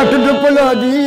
जट डुपलो जी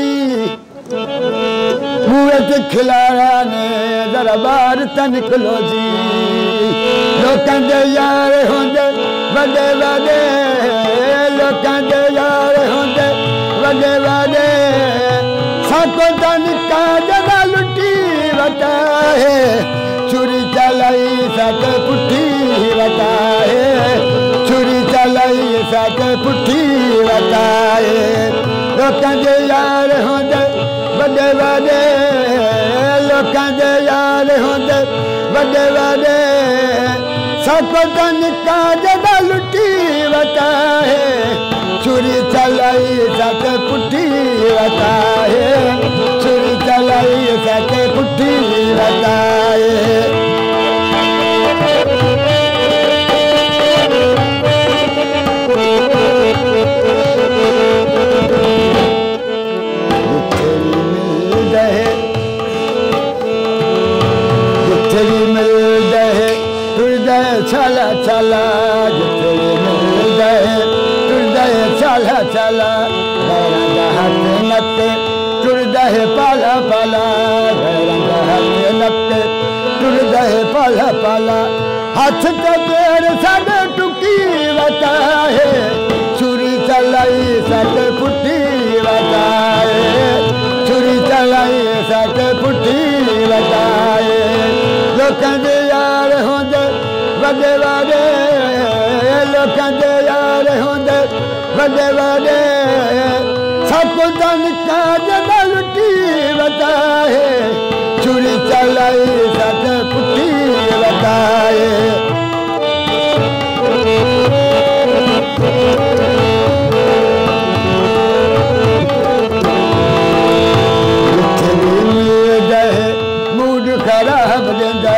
मुँह ते खिलाया ने जरा बाहर त निकलो जी लोकां दे यार होंदे वडे वडे लोकां दे यार होंदे वडे वडे साको दा निक्का जदा लुटी वटा है छुरी चलाई सट पुठी वटा है छुरी चलाई सट पुठी वटा है लोकां दे यार होंदे वडे वडे लोकां दे यार होंदे वडे वडे साको दा निक्का जदा लुटी वटा है छुरी चलाई सट पुठी वटा है छुरी चलाई सट पुठी वटा है चला चला जिथे मिलदा है टुरदा है चला चला गैरां दा हाथ नत्ते टुरदा है पाला पाला गैरां दा हाथ नत्ते टुरदा है पाला पाला हाथ ते पैर साडे टुकी वटा है छुरी चलाई सट पुठी वटा है छुरी चलाई सट पुठी वटा है लोकां दे यार होंदे वडे वडे लोकां दे यार होंदे वडे वडे साको दा निक्का जदा लुटी वटा है छुरी चलाई सट पुठी वटा है जिथे मिलदा है मूड खराब देंदा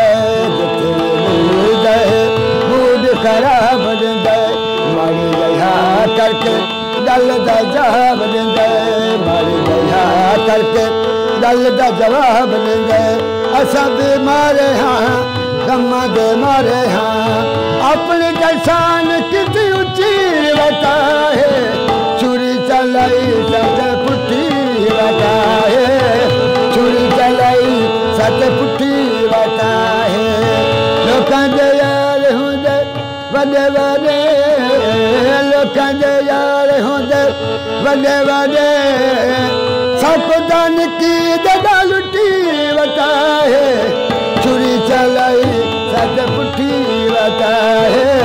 खराब देंदा मारी दया करके गल दा जवाब देंदा मारी दया करके गल दा जवाब देंदा असा दे मारे हाँ गम्मा दे मारे हाँ अपनी पहचान कितनी ऊंची वटा है छुरी चलाई सच पुठी वटा है छुरी चलाई सच पुठी वटा है लोकां दे यार होंदे वडे वडे लोकां दे यार होंदे वडे वडे साको दा निक्की जदा लुटी वटा है छुरी चलाई सट पुठी वटा है